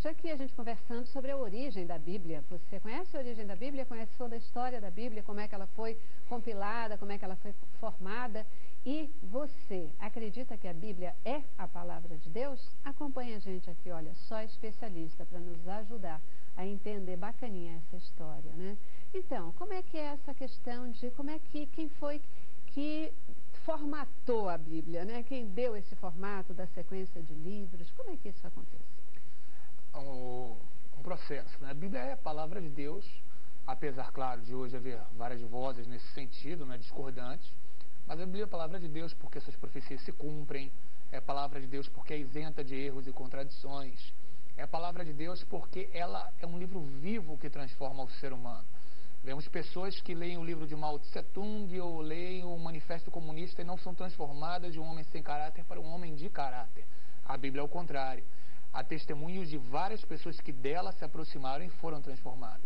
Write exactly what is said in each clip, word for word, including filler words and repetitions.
hoje aqui a gente conversando sobre a origem da Bíblia. Você conhece a origem da Bíblia? Conhece toda a história da Bíblia? Como é que ela foi compilada? Como é que ela foi formada? E você acredita que a Bíblia é a palavra de Deus? Acompanhe a gente aqui, olha, só especialista para nos ajudar a entender bacaninha essa história, né? Então, como é que é essa questão de como é que, quem foi que formatou a Bíblia, né? Quem deu esse formato da sequência de livros? Como é que isso acontece? Um, um processo, né? A Bíblia é a palavra de Deus, apesar, claro, de hoje haver várias vozes nesse sentido, né, discordantes, mas a Bíblia é a palavra de Deus porque suas profecias se cumprem, é a palavra de Deus porque é isenta de erros e contradições, é a palavra de Deus porque ela é um livro vivo que transforma o ser humano. Vemos pessoas que leem o livro de Mao Tse Tung ou leem o Manifesto Comunista e não são transformadas de um homem sem caráter para um homem de caráter. A Bíblia é o contrário. Há testemunhos de várias pessoas que dela se aproximaram e foram transformadas.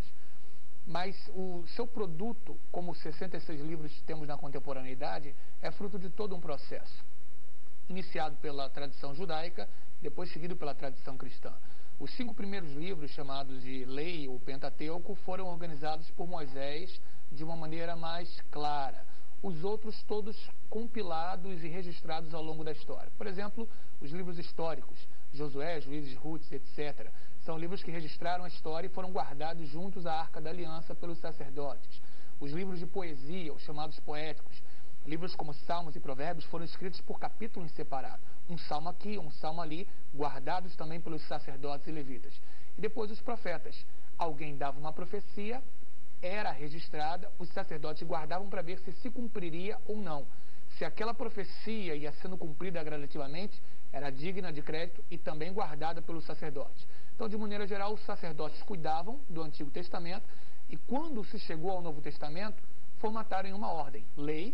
Mas o seu produto, como os sessenta e seis livros que temos na contemporaneidade, é fruto de todo um processo. Iniciado pela tradição judaica, depois seguido pela tradição cristã. Os cinco primeiros livros, chamados de Lei ou Pentateuco, foram organizados por Moisés de uma maneira mais clara. Os outros todos compilados e registrados ao longo da história. Por exemplo, os livros históricos, Josué, Juízes, Ruth, etcétera. São livros que registraram a história e foram guardados juntos à Arca da Aliança pelos sacerdotes. Os livros de poesia, os chamados poéticos, livros como Salmos e Provérbios, foram escritos por capítulo em separado. Um salmo aqui, um salmo ali, guardados também pelos sacerdotes e levitas. E depois os profetas. Alguém dava uma profecia, era registrada, os sacerdotes guardavam para ver se se cumpriria ou não. Se aquela profecia ia sendo cumprida gradativamente, era digna de crédito e também guardada pelos sacerdotes. Então, de maneira geral, os sacerdotes cuidavam do Antigo Testamento e quando se chegou ao Novo Testamento, formataram em uma ordem. Lei,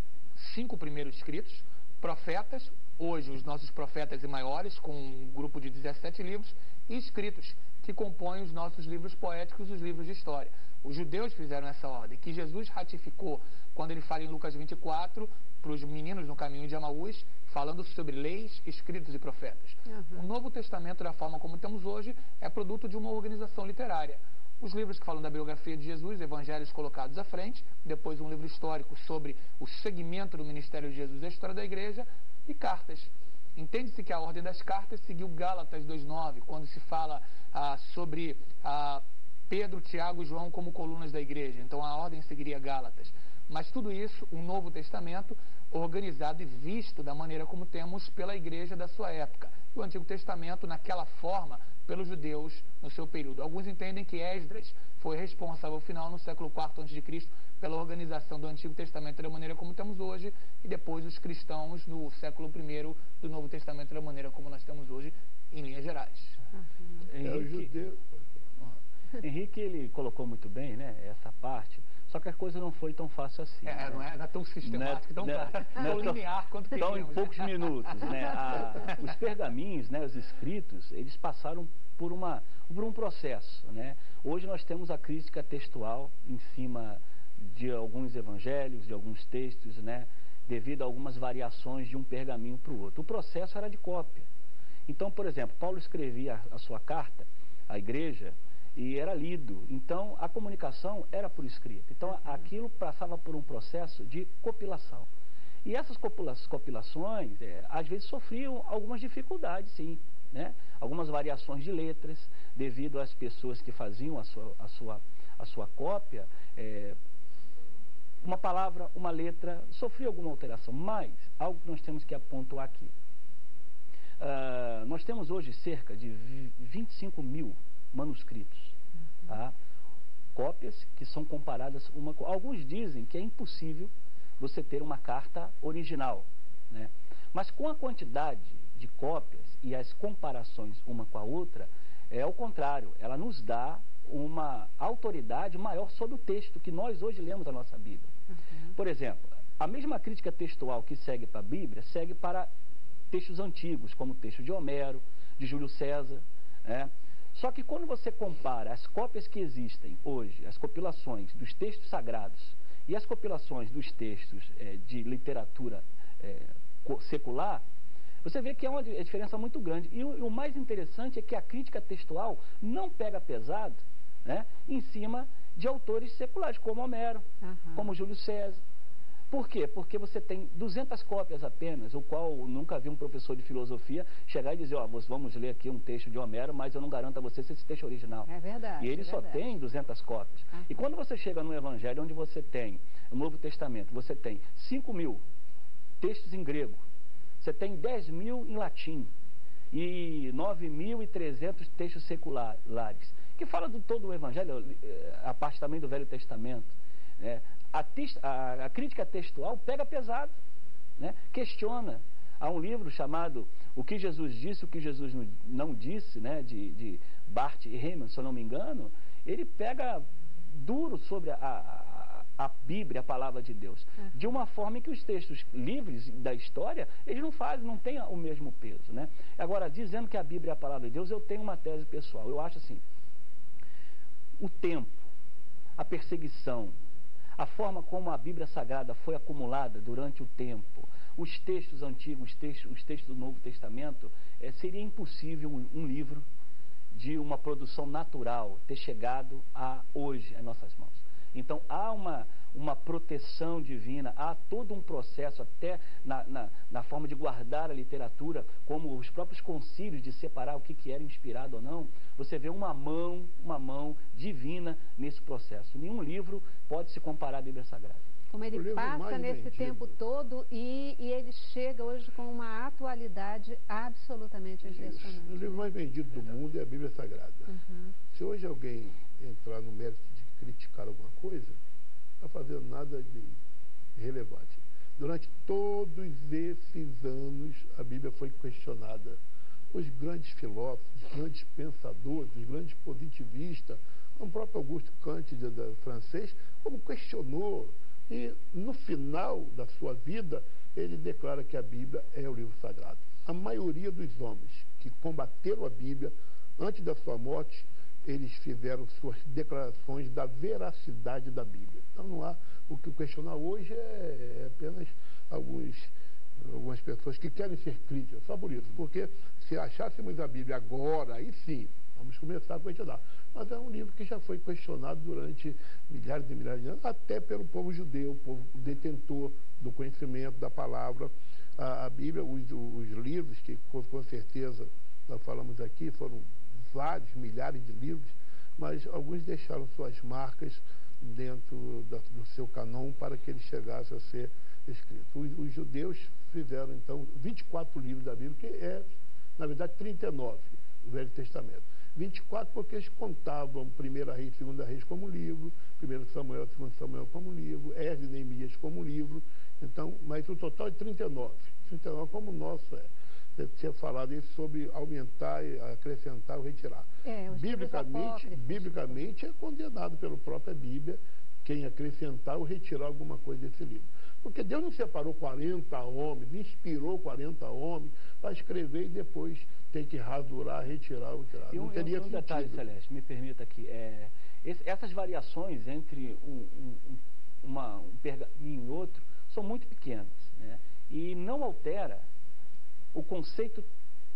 cinco primeiros escritos, profetas, hoje os nossos profetas e maiores, com um grupo de dezessete livros, e escritos, que compõem os nossos livros poéticos e os livros de história. Os judeus fizeram essa ordem, que Jesus ratificou quando ele fala em Lucas vinte e quatro, para os meninos no caminho de Emaús, falando sobre leis, escritos e profetas. Uhum. O Novo Testamento, da forma como temos hoje, é produto de uma organização literária. Os livros que falam da biografia de Jesus, evangelhos colocados à frente, depois um livro histórico sobre o segmento do ministério de Jesus e a história da igreja, e cartas. Entende-se que a ordem das cartas seguiu Gálatas dois nove, quando se fala ah, sobre ah, Pedro, Tiago e João como colunas da igreja. Então a ordem seguiria Gálatas. Mas tudo isso, o Novo Testamento, organizado e visto da maneira como temos pela igreja da sua época. E o Antigo Testamento, naquela forma, pelos judeus no seu período. Alguns entendem que Esdras foi responsável, no final, no século quarto antes de Cristo, pela organização do Antigo Testamento da maneira como temos hoje, e depois os cristãos no século primeiro do Novo Testamento da maneira como nós temos hoje, em linhas gerais. Uhum. Henrique, é o judeu. Henrique, ele colocou muito bem, né, essa parte. Só que a coisa não foi tão fácil assim. É, né? não, é, não é tão sistemática, tão, não, tão não, linear quanto queríamos. Então, em poucos minutos, né? A, os pergaminhos, né, os escritos, eles passaram por, uma, por um processo, né? Hoje nós temos a crítica textual em cima de alguns evangelhos, de alguns textos, né? Devido a algumas variações de um pergaminho para o outro. O processo era de cópia. Então, por exemplo, Paulo escrevia a, a sua carta à igreja e era lido. Então, a comunicação era por escrito. Então, aquilo passava por um processo de compilação. E essas compilações, é, às vezes, sofriam algumas dificuldades, sim, né? Algumas variações de letras, devido às pessoas que faziam a sua, a sua, a sua cópia. É, uma palavra, uma letra, sofria alguma alteração. Mas, algo que nós temos que apontar aqui. Uh, nós temos hoje cerca de vinte e cinco mil manuscritos, uhum. Tá? Cópias que são comparadas uma com... Alguns dizem que é impossível você ter uma carta original, né? Mas com a quantidade de cópias e as comparações uma com a outra, é o contrário, ela nos dá uma autoridade maior sobre o texto que nós hoje lemos da nossa Bíblia. Uhum. Por exemplo, a mesma crítica textual que segue para a Bíblia, segue para textos antigos, como o texto de Homero, de Júlio César, né? Só que quando você compara as cópias que existem hoje, as compilações dos textos sagrados e as compilações dos textos é, de literatura é, secular, Você vê que é uma diferença muito grande. E o, e o mais interessante é que a crítica textual não pega pesado, né, em cima de autores seculares, como Homero, uhum. como Júlio César. Por quê? Porque você tem duzentas cópias apenas, o qual nunca vi um professor de filosofia chegar e dizer, ó, oh, vamos ler aqui um texto de Homero, mas eu não garanto a você se esse texto é original. É verdade. E ele é só verdade. tem duzentas cópias. Uhum. E quando você chega no Evangelho, onde você tem, no Novo Testamento, você tem cinco mil textos em grego, você tem dez mil em latim e nove mil e trezentos textos seculares, que fala de todo o Evangelho, a parte também do Velho Testamento. Né? A, a, a crítica textual pega pesado, né? Questiona. Há um livro chamado O que Jesus Disse, O que Jesus Não Disse, né? de, de Bart Ehrman, se eu não me engano. Ele pega duro sobre a, a, a Bíblia, a palavra de Deus, uhum. de uma forma em que os textos livres da história, eles não fazem, não têm o mesmo peso. Né? Agora, dizendo que a Bíblia é a palavra de Deus, eu tenho uma tese pessoal. Eu acho assim, o tempo, a perseguição, a forma como a Bíblia Sagrada foi acumulada durante o tempo, os textos antigos, os textos, os textos do Novo Testamento, é, seria impossível um, um livro de uma produção natural ter chegado a hoje em nossas mãos. Então há uma, uma proteção divina, há todo um processo até na, na, na forma de guardar a literatura, como os próprios concílios de separar o que, que era inspirado ou não. Você vê uma mão, uma mão divina nesse processo. Nenhum livro pode se comparar à Bíblia Sagrada. Como ele passa nesse vendido. tempo todo e, e ele chega hoje com uma atualidade absolutamente impressionante. O livro mais vendido do mundo é a Bíblia Sagrada. Uhum. Se hoje alguém entrar no mérito de criticar alguma coisa, não está fazendo nada de relevante. Durante todos esses anos, a Bíblia foi questionada. Os grandes filósofos, os grandes pensadores, os grandes positivistas, como o próprio Auguste Kant, de, de, francês, como questionou. E no final da sua vida, ele declara que a Bíblia é o livro sagrado. A maioria dos homens que combateram a Bíblia, antes da sua morte, eles fizeram suas declarações da veracidade da Bíblia. Então não há o que questionar hoje, é, é apenas alguns, algumas pessoas que querem ser críticas, só por isso. Porque se achássemos a Bíblia agora, aí sim, vamos começar a questionar. Mas é um livro que já foi questionado durante milhares e milhares de anos, até pelo povo judeu, o povo detentor do conhecimento da palavra. A, a Bíblia, os, os livros que com, com certeza nós falamos aqui, foram vários, milhares de livros, mas alguns deixaram suas marcas dentro da, do seu canon para que ele chegasse a ser escrito. Os, os judeus fizeram, então, vinte e quatro livros da Bíblia, que é, na verdade, trinta e nove, do Velho Testamento. vinte e quatro porque eles contavam Primeira Reis e Segunda Reis como livro, Primeiro Samuel e Segundo Samuel como livro, Esdras e Neemias como livro, então, mas o total é trinta e nove. trinta e nove como o nosso é. Você tinha falado isso sobre aumentar, acrescentar ou retirar. É, biblicamente, biblicamente é condenado pela própria Bíblia quem acrescentar ou retirar alguma coisa desse livro. Porque Deus não separou quarenta homens, inspirou quarenta homens para escrever e depois tem que rasurar, retirar ou tirar. E um, não teria um, um detalhe, Celeste, me permita aqui. É, esse, essas variações entre um, um, uma, um pergaminho e outro são muito pequenas, né? E não altera o conceito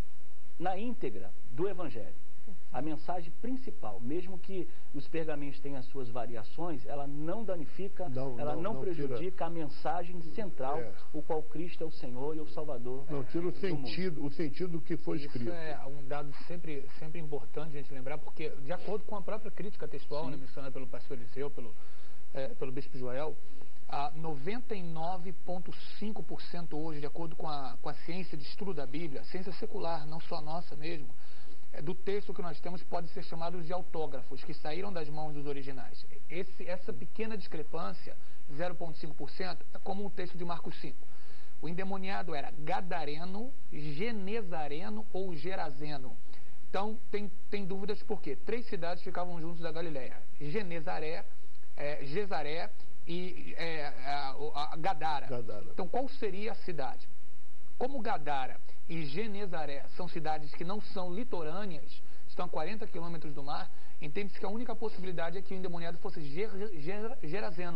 na íntegra do Evangelho. A mensagem principal, mesmo que os pergaminhos tenham as suas variações, ela não danifica, não, ela não, não, não prejudica tira... a mensagem central, é. o qual Cristo é o Senhor e o Salvador. Não tira o sentido, o sentido que foi Isso escrito. É um dado sempre, sempre importante a gente lembrar, porque de acordo com a própria crítica textual, né, mencionada pelo pastor Eliseu, pelo, é, pelo bispo Joel, a noventa e nove vírgula cinco por cento hoje, de acordo com a, com a ciência de estudo da Bíblia, ciência secular, não só a nossa mesmo, é, do texto que nós temos pode ser chamado de autógrafos, que saíram das mãos dos originais. Esse, essa pequena discrepância, zero vírgula cinco por cento, é como o texto de Marcos cinco. O endemoniado era gadareno, genezareno ou gerazeno. Então, tem, tem dúvidas por quê? Três cidades ficavam juntos da Galileia. Genezaré, é, Gezaré e é, a, a Gadara. Gadara. Então, qual seria a cidade? Como Gadara e Genezaré são cidades que não são litorâneas, estão a quarenta quilômetros do mar, entende-se que a única possibilidade é que o endemoniado fosse ger, ger, gerazeno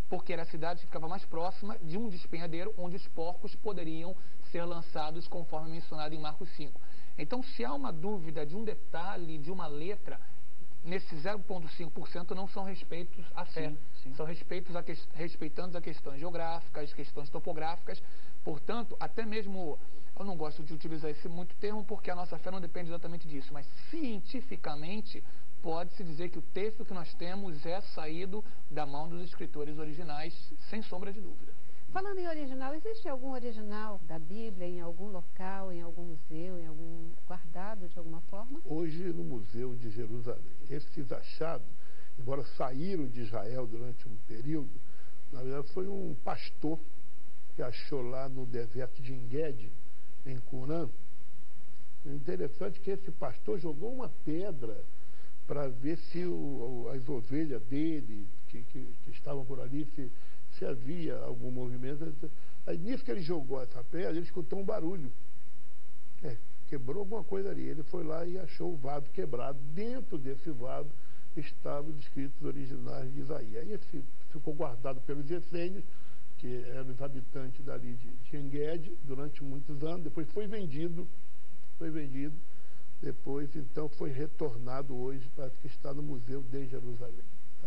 porque era a cidade que ficava mais próxima de um despenhadeiro onde os porcos poderiam ser lançados, conforme mencionado em Marcos cinco. Então, se há uma dúvida de um detalhe, de uma letra, nesse zero vírgula cinco por cento não são respeitos à fé, sim, sim. são respeitos a que, respeitando as questões geográficas, questões topográficas. Portanto, até mesmo, eu não gosto de utilizar esse muito termo, porque a nossa fé não depende exatamente disso, mas cientificamente pode-se dizer que o texto que nós temos é saído da mão dos escritores originais, sem sombra de dúvida. Falando em original, existe algum original da Bíblia em algum local, em algum museu, em algum guardado de alguma forma? Hoje no Museu de Jerusalém. Esses achados, embora saíram de Israel durante um período, na verdade foi um pastor que achou lá no deserto de Engedi, em Curã. É interessante que esse pastor jogou uma pedra para ver se o, as ovelhas dele, que, que, que estavam por ali, se, se havia algum movimento. Aí, nisso que ele jogou essa pedra, ele escutou um barulho. É, quebrou alguma coisa ali. Ele foi lá e achou o vaso quebrado. Dentro desse vaso estavam os escritos originais de Isaías. Aí esse ficou guardado pelos essênios, que eram os habitantes dali de, de Engedi, durante muitos anos. Depois foi vendido, foi vendido. Depois, então, foi retornado hoje, parece que está no Museu de Jerusalém.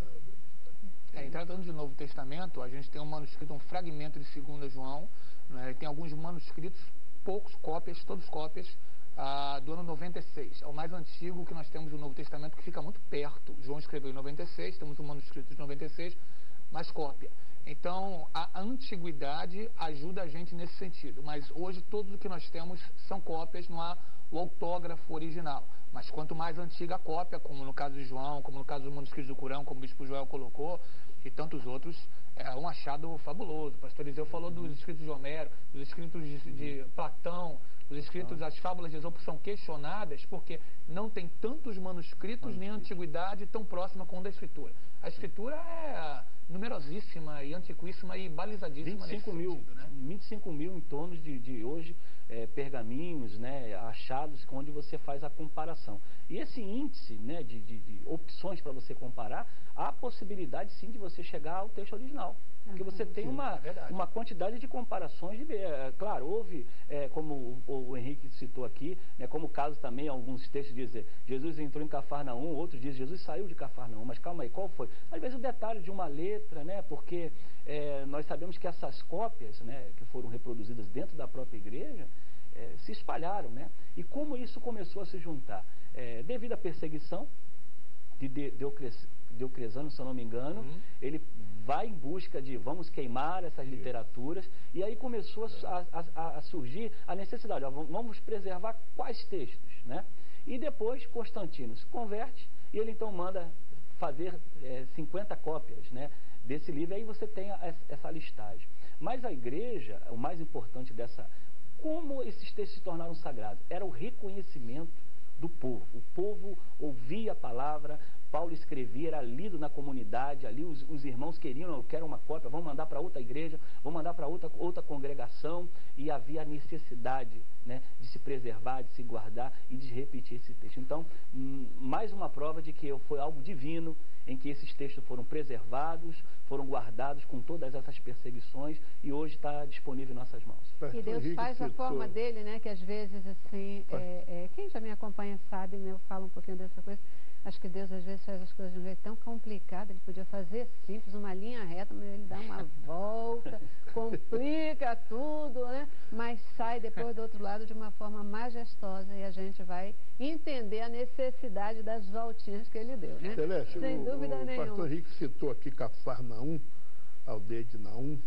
É, e tratando de Novo Testamento, a gente tem um manuscrito, um fragmento de Segunda João, né, tem alguns manuscritos, poucos cópias, todos cópias, ah, do ano noventa e seis. É o mais antigo que nós temos do Novo Testamento, que fica muito perto. João escreveu em noventa e seis, temos um manuscrito de noventa e seis, mais cópia. Então, a antiguidade ajuda a gente nesse sentido, mas hoje todos o que nós temos são cópias, não há o autógrafo original. Mas quanto mais antiga a cópia, como no caso de João, como no caso do manuscrito do Corão, como o bispo Joel colocou, e tantos outros, é um achado fabuloso. O pastor Eliseu falou dos escritos de Homero, dos escritos de, de Platão, os escritos das fábulas de Esopo são questionadas porque não tem tantos manuscritos nem antiguidade tão próxima com a da Escritura. A Escritura é numerosíssima e antiquíssima e balizadíssima. vinte e cinco mil, sentido, né? vinte e cinco mil em torno de, de hoje, é, pergaminhos, né, achados, onde você faz a comparação. E esse índice, né, de, de, de opções para você comparar, há a possibilidade sim de você chegar ao texto original. Porque você tem uma, uma quantidade de comparações. De, é, claro, houve, é, como o, o Henrique citou aqui, né, como o caso também, alguns textos dizem Jesus entrou em Cafarnaum, outros dizem Jesus saiu de Cafarnaum. Mas calma aí, qual foi? Às vezes o detalhe de uma letra, né, porque é, nós sabemos que essas cópias, né, que foram reproduzidas dentro da própria igreja, é, se espalharam. Né? E como isso começou a se juntar? É, devido à perseguição de, de, de Diocleciano, se eu não me engano, uhum. ele vai em busca de vamos queimar essas Sim. literaturas, e aí começou a, a, a surgir a necessidade, ó, vamos preservar quais textos, né? E depois Constantino se converte e ele então manda fazer é, cinquenta cópias, né, desse livro, aí você tem a, essa listagem. Mas a igreja, o mais importante dessa, como esses textos se tornaram sagrados, era o reconhecimento do povo. O povo ouvia a palavra, Paulo escrevia, era lido na comunidade, ali os, os irmãos queriam, eu quero uma cópia, vamos mandar para outra igreja, vamos mandar para outra, outra congregação, e havia a necessidade, né, de se preservar, de se guardar e de repetir esse texto. Então, hum, mais uma prova de que foi algo divino, em que esses textos foram preservados, foram guardados com todas essas perseguições, e hoje está disponível em nossas mãos. E Deus faz a forma dele, né, que às vezes, assim, é, é, quem já me acompanha sabe, né, eu falo um pouquinho dessa coisa. Acho que Deus às vezes faz as coisas de um jeito tão complicado, ele podia fazer simples, uma linha reta, mas ele dá uma volta, complica tudo, né? Mas sai depois do outro lado de uma forma majestosa e a gente vai entender a necessidade das voltinhas que ele deu, né? Celeste, sem o, dúvida o nenhuma. O pastor Henrique citou aqui Cafarnaum, a aldeia de Naum,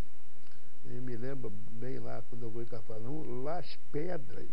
e me lembra bem lá, quando eu vou em Cafarnaum, lá as pedras,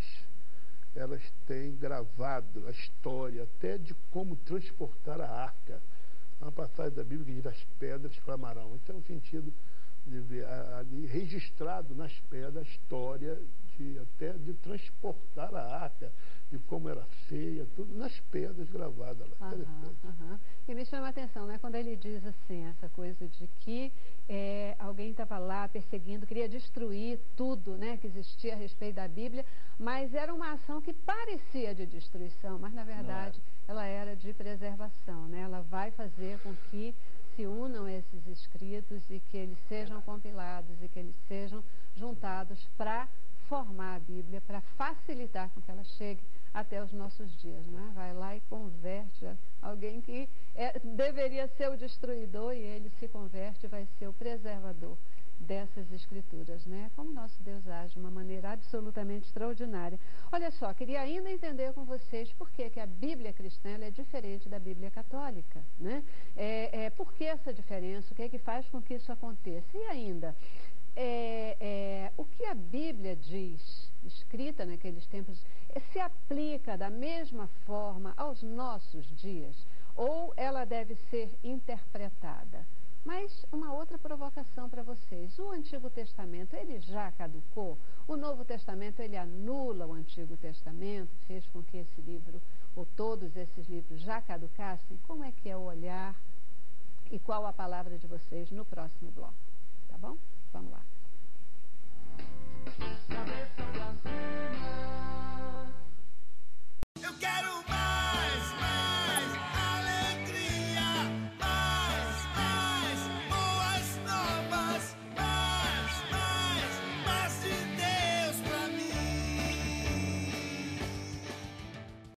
elas têm gravado a história até de como transportar a arca. Há uma passagem da Bíblia que diz: as pedras clamarão. Esse é o sentido de ver ali registrado nas pedras a história de, até de transportar a arca, de como era feia, tudo nas pedras gravadas lá. Aham, aham. E me chama a atenção, né, quando ele diz assim, essa coisa de que é, alguém estava lá perseguindo, queria destruir tudo, né, que existia a respeito da Bíblia, mas era uma ação que parecia de destruição, mas na verdade ela era de preservação, né? Ela vai fazer com que se unam a esses escritos e que eles sejam compilados e que eles sejam juntados para formar a Bíblia, para facilitar com que ela chegue até os nossos dias, né? Vai lá e converte alguém que é, deveria ser o destruidor e ele se converte e vai ser o preservador dessas escrituras, né? Como nosso Deus age de uma maneira absolutamente extraordinária. Olha só, queria ainda entender com vocês por que, que a Bíblia cristã ela é diferente da Bíblia católica, né? É, é, por que essa diferença? O que é que faz com que isso aconteça? E ainda, é, é, o que a Bíblia diz, escrita naqueles tempos, se aplica da mesma forma aos nossos dias? Ou ela deve ser interpretada? Mas uma outra provocação para vocês, o Antigo Testamento, ele já caducou? O Novo Testamento, ele anula o Antigo Testamento, fez com que esse livro, ou todos esses livros já caducassem? Como é que é o olhar e qual a palavra de vocês no próximo bloco? Tá bom? Vamos lá.